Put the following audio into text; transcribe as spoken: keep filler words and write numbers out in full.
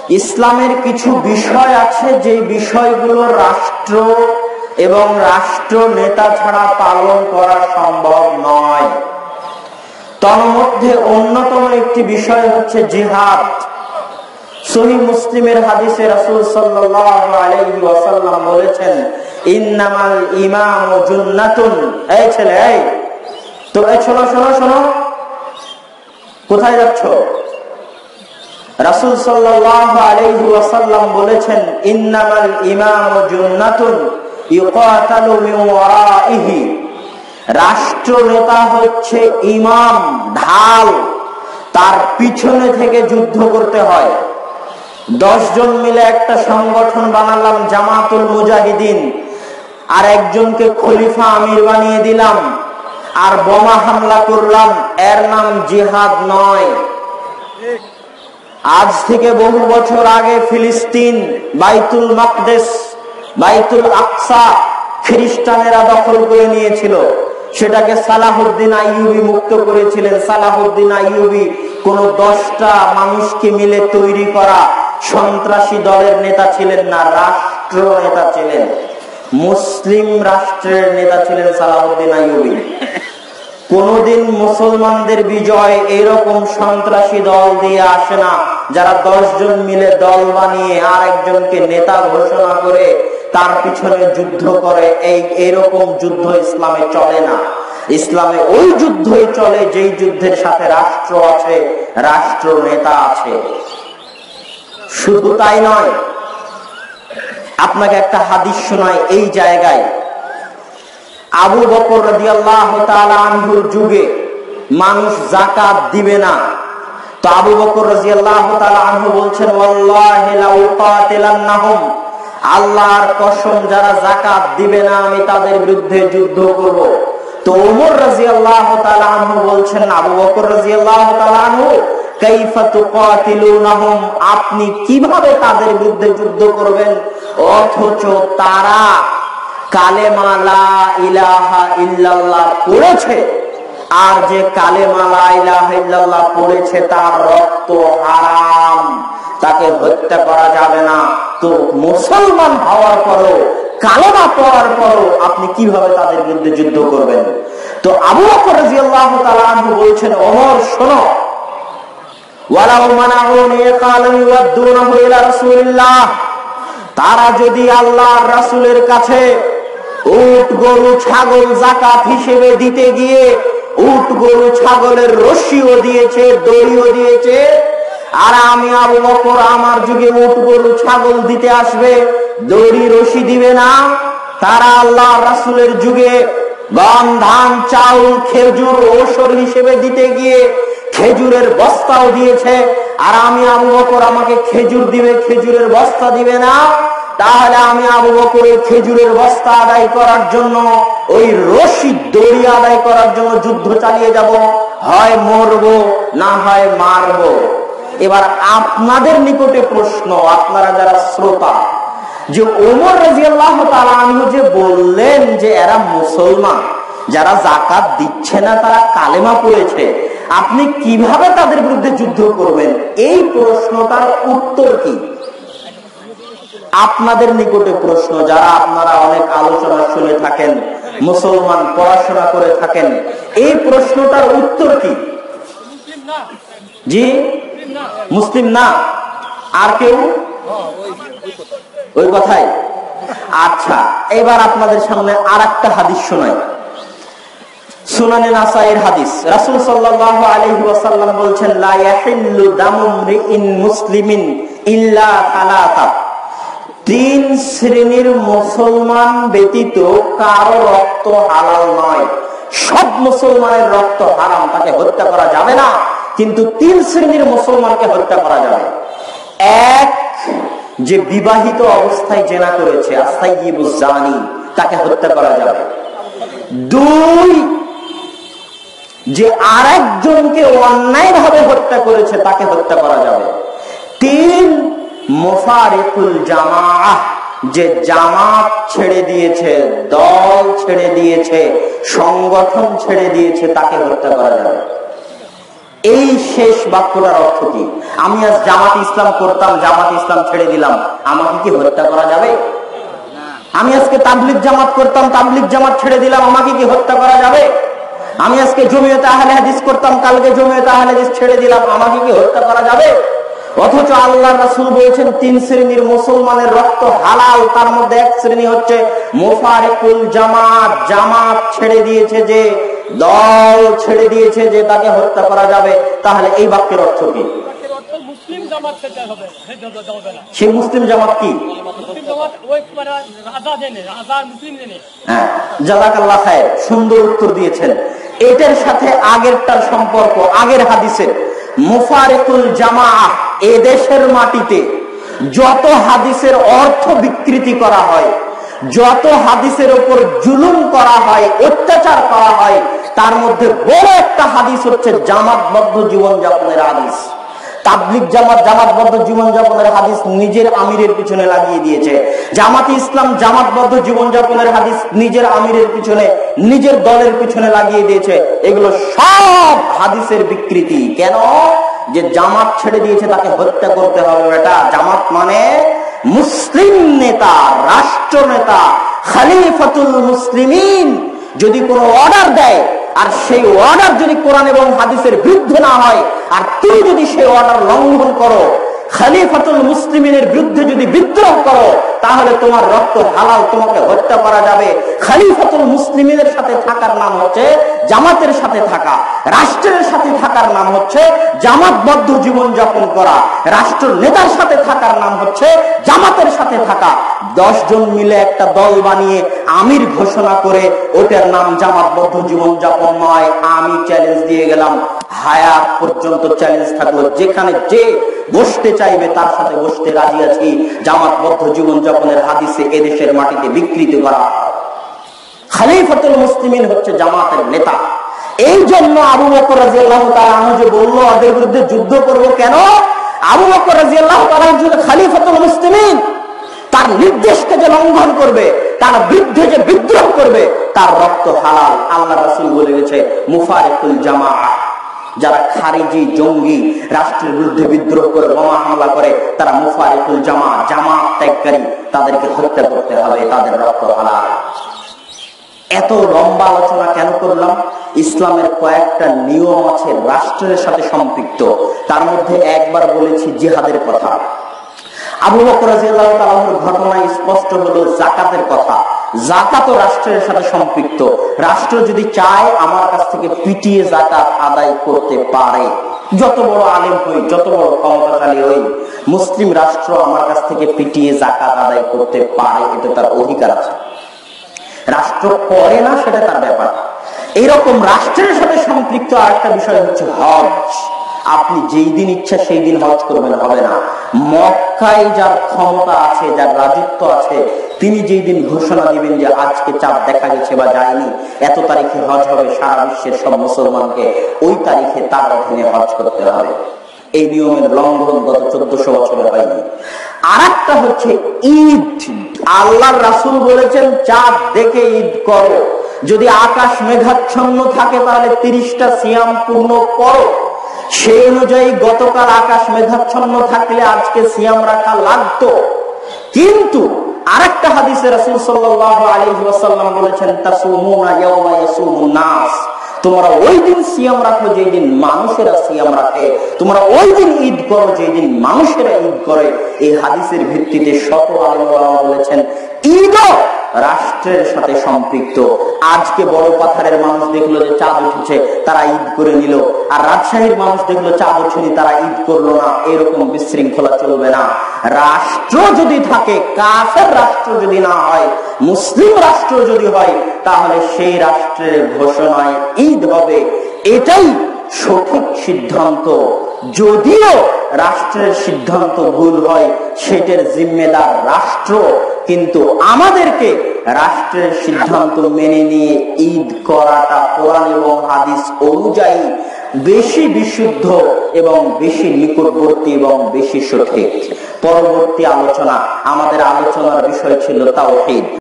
ইসলামের কিছু বিষয় আছে যে বিষয়গুলো রাষ্ট্র এবং রাষ্ট্র নেতা ছাড়া পালন করা সম্ভব নয়। তন্মধ্যে অন্যতম একটি বিষয় হচ্ছে জিহাদ। সহিহ মুসলিমের হাদিসে রাসূল সাল্লাল্লাহু আলাইহি ওয়াসাল্লাম বলেছেন, ইন্নামাল ইমামু জুন্নাতুন। এই ছেলে, এই তো এই শোনো শোনো শোনো, কোথায় যাচ্ছ? রাসূল সাল্লাল্লাহু আলাইহি ওয়াসাল্লাম বলেছেন, ইন্নামাল ইমামু জুন্নাতুন ইউকাতালু মিন ওয়ারাইহি। রাষ্ট্রনেতা হচ্ছে ইমাম, ঢাল, তার পিছনে থেকে যুদ্ধ করতে হয়। দশ জন মিলে একটা সংগঠন বানালাম জামাতুল মুজাহিদিন, আর একজনকে খলিফা আমির বানিয়ে দিলাম, আর বোমা হামলা করলাম, এর নাম জিহাদ নয়। আজ থেকে বহু বছর আগে ফিলিস্তিন, বাইতুল মাকদেস, বাইতুল আকসা খ্রিস্টানেরা দখল করে নিয়েছিল। সেটাকে সালাহুদ্দিন আইয়ুবী মুক্ত করেছিলেন। সালাহুদ্দিন আইয়ুবী কোন দশটা মানুষকে মিলে তৈরি করা সন্ত্রাসী দলের নেতা ছিলেন না, রাষ্ট্র নেতা ছিলেন, মুসলিম রাষ্ট্রের নেতা ছিলেন সালাহুদ্দিন আইয়ুবী। কোনদিন মুসলমানদের বিজয় এরকম সন্ত্রাসী দল দিয়ে আসে না, যারা দশ জন মিলে দল বানিয়ে আর একজনকে নেতা ঘোষণা করে তার পিছনে যুদ্ধ করে। এই এরকম যুদ্ধ ইসলামে চলে না। ইসলামে ওই যুদ্ধই চলে যেই যুদ্ধের সাথে রাষ্ট্র আছে, রাষ্ট্র নেতা আছে। শুধু তাই নয়, আপনাকে একটা হাদিস শোনাই এই জায়গায়। আবু বকর রাদিয়াল্লাহু তাআলা আনহুর যুগে মানুষ যাকাত দিবে না, তো আবু বকর রাদিয়াল্লাহু তাআলা আনহু বলছেন, ওয়াল্লাহি লা উকাতিলান্নাহুম, আল্লাহর কসম যারা যাকাত দিবে না আমি তাদের বিরুদ্ধে যুদ্ধ করব। তো ওমর রাদিয়াল্লাহু তাআলা আনহু বলছেন, আবু বকর রাদিয়াল্লাহু তাআলা আনহু, কাইফা তুকাতিলুনাহুম, আপনি কিভাবে তাদের বিরুদ্ধে যুদ্ধ করবেন অথচ তারা কালেমা লা ইলাহা ইল্লাল্লাহ পড়েছে, আর যে কালেমা লা ইলাহা ইল্লাল্লাহ পড়েছে তার রক্ত হারাম, তাকে হত্যা করা যাবে না। তো মুসলমান হওয়ার পরও, কালেমা পড়ার পরও আপনি কিভাবে তাদের বিরুদ্ধে যুদ্ধ করবেন? তো আবু বকর রাদিয়াল্লাহু তাআলা আনহু বলছেন, ওমর শোনো, ওয়ালাউ মানাউনি কালাম ইয়াদুনাহু ইলা রাসূলিল্লাহ, তারা যদি আল্লাহর রাসূলের কাছে উট গরু ছাগল যাকাত হিসেবে দিতে গিয়ে উট গরু ছাগলের রশিও দিয়েছে, দড়িও দিয়েছে, আর আমি আবু বকর আমার যুগে উট গরু ছাগল দিতে আসবে, দড়ি রশি দিবে না। তারা আল্লাহর রাসূলের যুগে গম, ধান, চাউল, খেজুর ওসর হিসেবে দিতে গিয়ে খেজুরের বস্তাও দিয়েছে, আর আমি আবু বকর আমাকে খেজুর দিবে, খেজুরের বস্তা দিবে না। তাহলে আমি আবু বকরের খেজুরের বস্তা আদায় করার জন্য, ওই রশি দড়ি আদায় করার জন্য যুদ্ধ চালিয়ে যাব, হয় মরবো না হয় মারবো। এবার আপনাদের নিকটে প্রশ্ন, আপনারা যারা শ্রোতা, যে ওমর রাদিয়াল্লাহু তাআলা আনহু যে বললেন যে এরা মুসলমান, যারা যাকাত দিচ্ছে না তারা কালেমা পড়েছে, আপনি কিভাবে তাদের বিরুদ্ধে যুদ্ধ করবেন? এই প্রশ্নটার উত্তর কি? আপনাদের নিকটে প্রশ্ন, যারা আপনারা অনেক আলোচনা শুনে থাকেন, মুসলমান, পড়াশোনা করে থাকেন, এই প্রশ্নটার উত্তর কি? জি, মুসলিম না। আর কেউ? ওই কথাই। আচ্ছা, এবার আপনাদের সামনে আর একটা হাদিস শোনাই, সুনানে নাসাইর হাদিস। রাসূল সাল্লাল্লাহু আলাইহি ওয়াসাল্লাম বলছেন, লা ইয়াহিল্লু দামু মরিইন মুসলিমিন ইল্লা সালাসা, তিন শ্রেণীর মুসলমান ব্যতীত কারো রক্ত হালাল নয়। সব মুসলমানের রক্ত হারাম, তাকে হত্যা করা যাবে না, কিন্তু তিন শ্রেণীর মুসলমানকে হত্যা করা যাবে। এক, যে বিবাহিত অবস্থায় জেনা করেছে, আসাইয়িবুজ জানি, তাকে হত্যা করা যাবে। দুই, যে আরেকজনকে অন্যায় ভাবে হত্যা করেছে, তাকে হত্যা করা যাবে। তিন, মুফারিকুল জামাআহ, যে জামাত ছেড়ে দিয়েছে, দল ছেড়ে দিয়েছে, সংগঠন ছেড়ে দিয়েছে, তাকে হত্যা করা যাবে। এই শেষ বাক্যটার অর্থ কি? আমি আজ জামাত ইসলাম করতাম, জামাত ইসলাম ছেড়ে দিলাম, আমাকে কি হত্যা করা যাবে? আমি আজকে তাবলিগ জামাত করতাম, তাবলিগ জামাত ছেড়ে দিলাম, আমাকে কি হত্যা করা যাবে? আমি আজকে জমিয়তে আহলে হাদিস করতাম, কালকে জমিয়তে আহলে হাদিস ছেড়ে দিলাম, আমাকে কি হত্যা করা যাবে? অথচ আল্লাহর রাসূল বলেছেন তিন শ্রেণীর মুসলমানের রক্ত হালাল, তার মধ্যে এক শ্রেণী হচ্ছে মুফারিকুল জামাত, জামাত ছেড়ে দিয়েছে যে, দল ছেড়ে দিয়েছে যে, তাকে হত্যা করা যাবে। তাহলে এই বাক্যের অর্থ কি? সেই মুসলিম জামাত কি? জাযাকাল্লাহ খায়ের, সুন্দর উত্তর দিয়েছেন। এটার সাথে আগেরটার সম্পর্ক, আগের হাদিসের মুফারিকুল জামাআহ, এদেশের মাটিতে যত হাদিসের অর্থ বিকৃতি করা হয়, যত হাদিসের উপর জুলুম করা হয়, অত্যাচার করা হয়, তার মধ্যে বড় একটা হাদিস হচ্ছে জামাতবদ্ধ জীবনযাপনের হাদিস। তাবলিগ জামাত জামাতবদ্ধ জীবনযাপনের হাদিস নিজের আমিরের পিছনে লাগিয়ে দিয়েছে। জামাতে ইসলাম জামাতবদ্ধ জীবনযাপনের হাদিস নিজের আমিরের পিছনে, নিজের দলের পিছনে লাগিয়ে দিয়েছে। এগুলো সব হাদিসের বিকৃতি। কেন? যে জামাত ছেড়ে দিয়েছে তাকে হত্যা করতে হবে। এটা জামাত মানে মুসলিম নেতা, রাষ্ট্র নেতা, খলিফাতুল মুসলিমিন যদি কোনো অর্ডার দেয়, আর সেই অর্ডার যদি কোরআন এবং হাদিসের বিরুদ্ধে না হয়, আর তুমি যদি সেই অর্ডার লঙ্ঘন করো, খলিফাতুল মুসলিমিনের বিরুদ্ধে যদি বিদ্রোহ করো, তাহলে তোমার রক্ত হালাল, তোমাকে হত্যা করা যাবে। খলিফাতুল মুসলিমিনের সাথে থাকার নাম হচ্ছে জামাতের সাথে থাকা, রাষ্ট্রের সাথে থাকার নাম হচ্ছে জামাতবদ্ধ জীবন যাপন করা, রাষ্ট্র নেতার সাথে থাকার নাম হচ্ছে জামাতের সাথে থাকা। দশ জন মিলে একটা দল বানিয়ে আমির ঘোষণা করে ওটার নাম জামাতবদ্ধ জীবন যাপন নয়। আমি চ্যালেঞ্জ দিয়ে গেলাম, হায়াত পর্যন্ত চ্যালেঞ্জ থাকলো, যেখানে যে বসতে চাইবে তার সাথে বসতে রাজি আছি। জামাতবদ্ধ জীবন যাপনের হাদিসে এদেশের মাটিতে বিকৃতি করা। খলিফাতুল মুসলিমিন হচ্ছে জামাতের নেতা। এই জন্য আবু বকর রাদিয়াল্লাহু তাআলা আনহু যে বলল ওদের বিরুদ্ধে যুদ্ধ করব, কেন? আবু বকর রাদিয়াল্লাহু তাআলা খলিফাতুল মুসলিমিন, তার নির্দেশকে যে লঙ্ঘন করবে, তার বিরুদ্ধে যে বিদ্রোহ করবে, তার রক্ত হালাল। আল্লাহ রাসূল বলে গেছে মুফারিকুল জামাআহ, যারা খারিজি জঙ্গি, রাষ্ট্রের বিরুদ্ধে বিদ্রোহ করে, বোমা হামলা করে, তারা মুফারিকুল জামাত, জামাত ত্যাগকারী, তাদেরকে হত্যা করতে হবে, তাদের রক্ত হালাল। এত লম্বা আলোচনা কেন করলাম? ইসলামের কয়েকটা নিয়ম আছে রাষ্ট্রের সাথে সম্পৃক্ত, তার মধ্যে একবার বলেছি জিহাদের কথা। আবু বকর রাদিয়াল্লাহু তাআলার ঘটনায় স্পষ্ট হলো যাকাতের কথা। যাকাত রাষ্ট্রের সাথে সম্পৃক্ত। রাষ্ট্র যদি চায় আমার কাছ থেকে পিটিয়ে যাকাত আদায় করতে পারে, যত বড় আলেম হই, যত বড় ক্ষমতাশালী হই, মুসলিম রাষ্ট্র আমার কাছ থেকে পিটিয়ে যাকাত আদায় করতে পারে, এটা তার অধিকার আছে। রাষ্ট্র করে না সেটা তার ব্যাপার। এইরকম রাষ্ট্রের সাথে সম্পৃক্ত আরেকটা বিষয় হচ্ছে হজ। আপনি যেই দিন ইচ্ছা সেই দিন হজ করবেন, হবে না। মক্কায় যার ক্ষমতা আছে, যার রাজত্ব আছে, তিনি যেই দিন ঘোষণা দিবেন যে আজকে চাঁদ দেখা গেছে বা যায়নি, এত তারিখে হজ হবে, সারা বিশ্বের সব মুসলমানকে ওই তারিখে তার অধীনে হজ করতে হবে। এই নিয়মের লঙ্ঘন গত চোদ্দশো বছরে হয়নি। আর একটা হচ্ছে ঈদ। আল্লাহর রাসূল বলেছেন চাঁদ দেখে ঈদ করো। যদি আকাশ মেঘাচ্ছন্ন থাকে তাহলে তিরিশটা সিয়াম পূর্ণ করো। সেই অনুযায়ী গতকাল আকাশ মেঘাচ্ছন্ন থাকলে আজকে সিয়াম রাখা লাগতো। কিন্তু আরেকটা হাদিসে রাসূল সাল্লাল্লাহু আলাইহি ওয়াসাল্লাম বলেছেন তাসুমুনা ইয়াওমা ইয়াসুমুন নাস, তোমরা ওই দিন সিয়াম রাখো যেই দিন মানুষেরা সিয়াম রাখে, তোমরা ওই দিন ঈদ করো যেই দিন মানুষেরা ঈদ করে। এই হাদিসের ভিত্তিতে শত আলেম ওলামা বলেছেন ঈদও রাষ্ট্রের সাথে সম্পৃক্ত। আজকে বড় পাথারের মানুষ দেখলো যে চাঁদ উঠেছে, তারা ঈদ করে নিল, আর রাজশাহীর মানুষ দেখলো চাঁদ উঠেনি, তারা ঈদ করলো না। এরকম বিশৃঙ্খলা চলবে না। রাষ্ট্র যদি থাকে, কাফের রাষ্ট্র যদি না হয়, মুসলিম রাষ্ট্র যদি হয়, তাহলে সেই রাষ্ট্রের ঘোষণায় ঈদ হবে। এটাই সঠিক সিদ্ধান্ত। যদিও রাষ্ট্রের সিদ্ধান্ত ভুল হয়, সেটার জিম্মেদার রাষ্ট্র, কিন্তু আমাদেরকে রাষ্ট্রের সিদ্ধান্ত মেনে নিয়ে ঈদ করাটা কোরআন এবং হাদিস অনুযায়ী বেশি বিশুদ্ধ এবং বেশি নিকটবর্তী এবং বেশি সঠিক। পরবর্তী আলোচনা, আমাদের আলোচনার বিষয় ছিল তাওহীদ।